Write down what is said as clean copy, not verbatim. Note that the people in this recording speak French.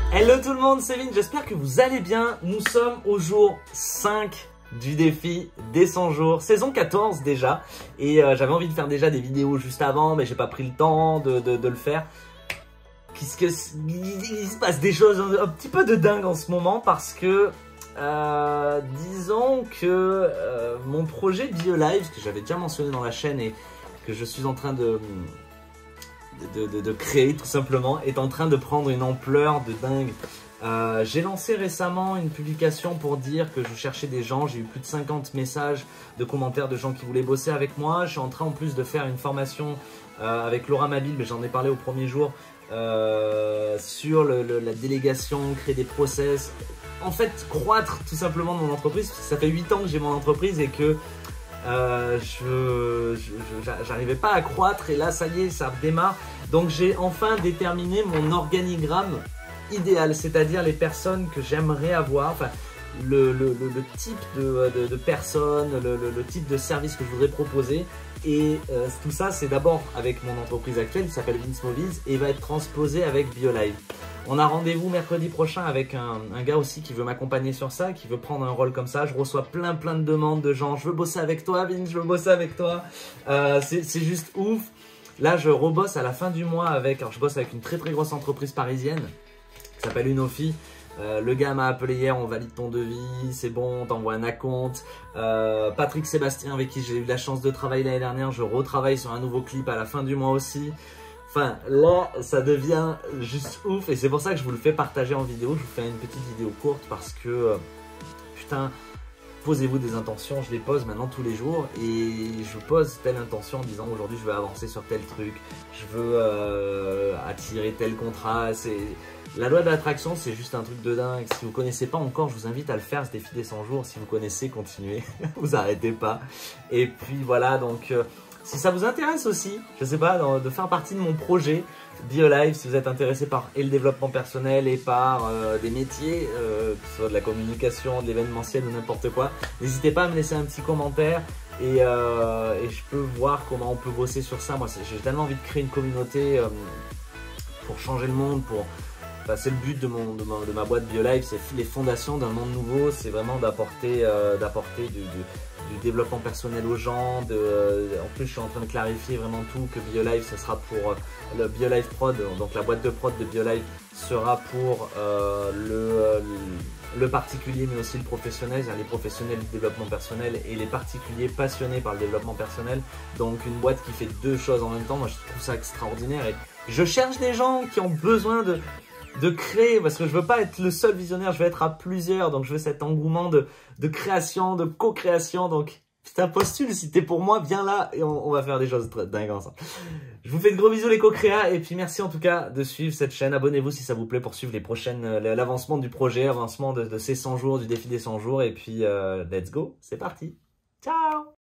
Hello tout le monde, c'est Vin, j'espère que vous allez bien. Nous sommes au jour 5 du défi des 100 jours, saison 14 déjà. Et j'avais envie de faire déjà des vidéos juste avant, mais j'ai pas pris le temps de le faire. Il se passe des choses un petit peu de dingue en ce moment parce que disons que mon projet BioLive, que j'avais déjà mentionné dans la chaîne et que je suis en train de créer tout simplement, est en train de prendre une ampleur de dingue. J'ai lancé récemment une publication pour dire que je cherchais des gens. J'ai eu plus de 50 messages de commentaires de gens qui voulaient bosser avec moi. Je suis en train en plus de faire une formation avec Laura Mabille, mais j'en ai parlé au premier jour, sur la délégation, créer des process. En fait, croître tout simplement mon entreprise, parce que ça fait 8 ans que j'ai mon entreprise et que j'arrivais pas à croître, et là ça y est, ça démarre. Donc j'ai enfin déterminé mon organigramme idéal, c'est-à-dire les personnes que j'aimerais avoir, enfin le type de personnes, le type de service que je voudrais proposer. Et tout ça, c'est d'abord avec mon entreprise actuelle qui s'appelle Vince Movies et va être transposé avec BioLive. On a rendez-vous mercredi prochain avec un gars aussi qui veut m'accompagner sur ça, qui veut prendre un rôle comme ça. Je reçois plein de demandes de gens. Je veux bosser avec toi, Vince, je veux bosser avec toi. C'est juste ouf. Là, je rebosse à la fin du mois avec... Alors, je bosse avec une très grosse entreprise parisienne qui s'appelle Unofi. Le gars m'a appelé hier, on valide ton devis, c'est bon, on t'envoie un acompte. Patrick Sébastien, avec qui j'ai eu la chance de travailler l'année dernière, je retravaille sur un nouveau clip à la fin du mois aussi. Enfin, là, ça devient juste ouf et c'est pour ça que je vous le fais partager en vidéo. Je vous fais une petite vidéo courte parce que, putain, posez-vous des intentions. Je les pose maintenant tous les jours et je pose telle intention en disant aujourd'hui je veux avancer sur tel truc, je veux attirer tel contrat. La loi de l'attraction, c'est juste un truc de dingue. Si vous ne connaissez pas encore, je vous invite à le faire, ce défi des 100 jours. Si vous connaissez, continuez, vous arrêtez pas. Et puis voilà, donc si ça vous intéresse aussi, je sais pas, de faire partie de mon projet BioLive, si vous êtes intéressé par le développement personnel et par des métiers, que ce soit de la communication, de l'événementiel ou n'importe quoi, n'hésitez pas à me laisser un petit commentaire et je peux voir comment on peut bosser sur ça. Moi, j'ai tellement envie de créer une communauté pour changer le monde, Enfin, c'est le but de ma boîte BioLive, c'est les fondations d'un monde nouveau, c'est vraiment d'apporter du développement personnel aux gens. En plus, je suis en train de clarifier vraiment tout, que BioLive, ce sera pour le BioLive Prod, donc la boîte de prod de BioLive sera pour le particulier, mais aussi le professionnel, c'est-à-dire les professionnels du développement personnel et les particuliers passionnés par le développement personnel. Donc une boîte qui fait deux choses en même temps, moi je trouve ça extraordinaire et je cherche des gens qui ont besoin de créer, parce que je veux pas être le seul visionnaire, je veux être à plusieurs, donc je veux cet engouement de création, de co-création. Donc putain, postule si t'es pour moi, viens là et on va faire des choses dingues ensemble. Je vous fais de gros bisous les co-créas et puis merci en tout cas de suivre cette chaîne. Abonnez-vous si ça vous plaît pour suivre l'avancement du projet, l'avancement de ces 100 jours, du défi des 100 jours, et puis let's go, c'est parti, ciao.